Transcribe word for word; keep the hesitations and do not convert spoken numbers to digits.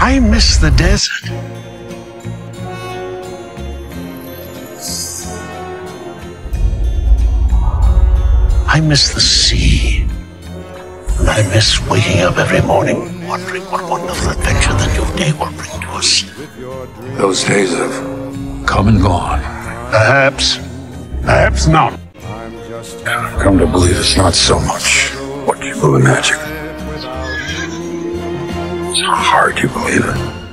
I miss the desert. I miss the sea. And I miss waking up every morning, wondering what wonderful adventure the new day will bring to us. Those days have come and gone. Perhaps. Perhaps not. I've come to believe it's not so much what you believe in magic. It's how hard you believe it.